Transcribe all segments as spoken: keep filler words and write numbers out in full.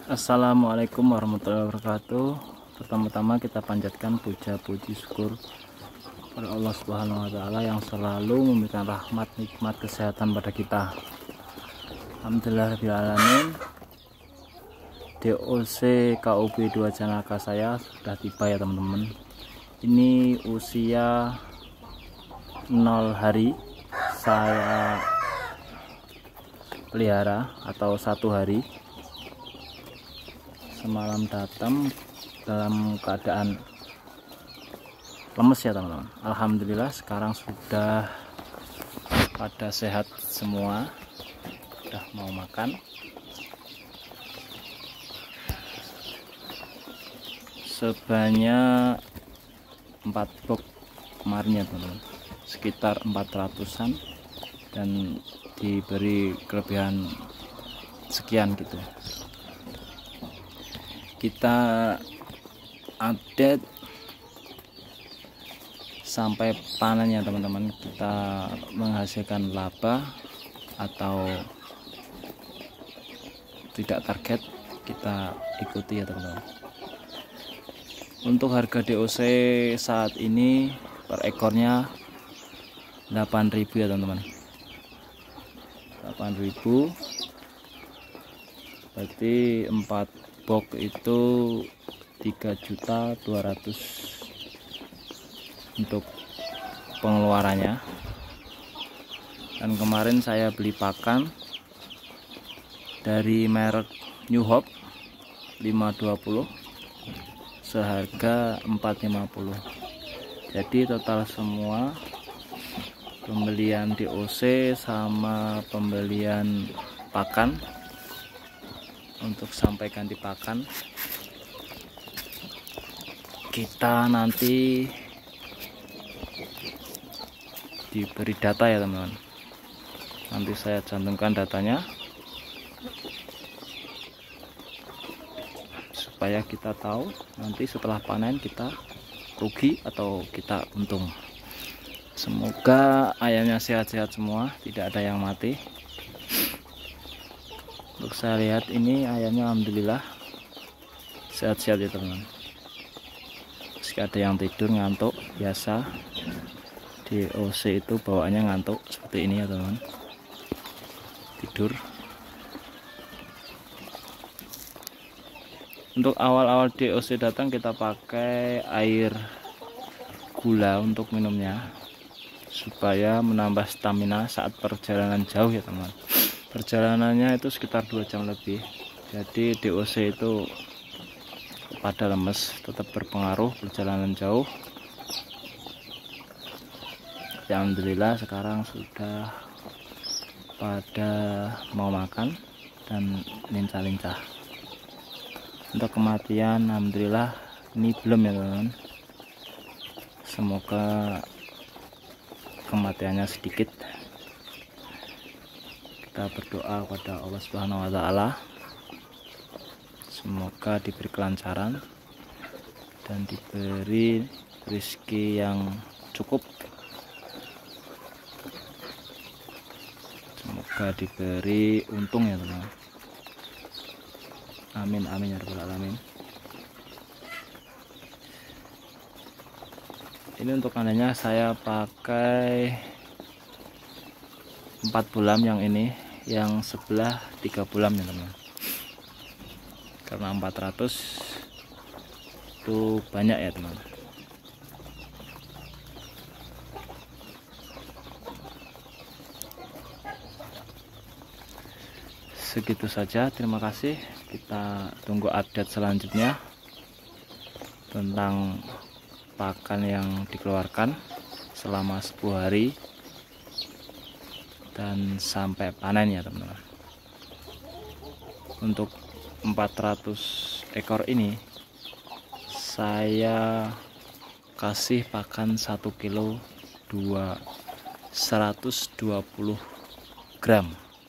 Assalamualaikum warahmatullahi wabarakatuh. Pertama-tama kita panjatkan puja puji syukur pada Allah Subhanahu wa taala yang selalu memberikan rahmat nikmat kesehatan pada kita. Alhamdulillahirabbil alamin. D O C K U B dua Janaka saya sudah tiba ya teman-teman. Ini usia nol hari saya pelihara atau satu hari. Semalam datang dalam keadaan lemes ya teman-teman. Alhamdulillah sekarang sudah pada sehat semua, sudah mau makan. Sebanyak empat box kemarin ya teman-teman, sekitar empat ratusan, dan diberi kelebihan sekian gitu. Kita update sampai panen ya teman-teman, kita menghasilkan laba atau tidak target kita ikuti ya teman-teman. Untuk harga D O C saat ini per ekornya delapan ribu ya teman-teman, delapan ribu, berarti empat box itu tiga juta dua ratus untuk pengeluarannya. Dan kemarin saya beli pakan dari merek New Hope lima dua puluh seharga empat lima puluh. Jadi total semua pembelian D O C sama pembelian pakan untuk sampai ganti pakan kita nanti diberi data ya teman-teman. Nanti saya cantumkan datanya supaya kita tahu nanti setelah panen kita rugi atau kita untung. Semoga ayamnya sehat-sehat semua, tidak ada yang mati. Untuk saya lihat ini ayamnya alhamdulillah sehat-sehat ya teman-teman. Meski ada yang tidur ngantuk, biasa D O C itu bawaannya ngantuk seperti ini ya teman-teman, tidur. Untuk awal-awal D O C datang kita pakai air gula untuk minumnya supaya menambah stamina saat perjalanan jauh ya teman-teman. Perjalanannya itu sekitar dua jam lebih, jadi D O C itu pada lemes tetap berpengaruh perjalanan jauh. Alhamdulillah sekarang sudah pada mau makan dan lincah-lincah. Untuk kematian alhamdulillah ini belum ya teman-teman, semoga kematiannya sedikit. Kita berdoa kepada Allah Subhanahu wa taala semoga diberi kelancaran dan diberi rezeki yang cukup, semoga diberi untung ya teman-teman. Amin amin ya rabbal alamin. Ini untuk kandangnya saya pakai empat bulan, yang ini yang sebelah tiga bulan ya teman, karena empat ratus itu banyak ya teman. Segitu saja, terima kasih. Kita tunggu update selanjutnya tentang pakan yang dikeluarkan selama sepuluh hari dan sampai panen ya teman-teman. Untuk empat ratus ekor ini saya kasih pakan satu kilo dua seratus dua puluh gram.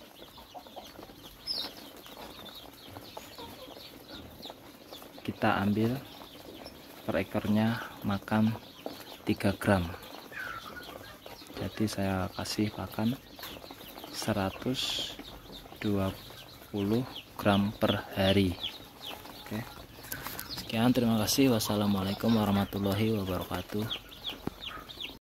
Kita ambil per ekornya makan tiga gram, jadi saya kasih pakan seratus dua puluh gram per hari. Oke. Sekian, terima kasih. Wassalamualaikum warahmatullahi wabarakatuh.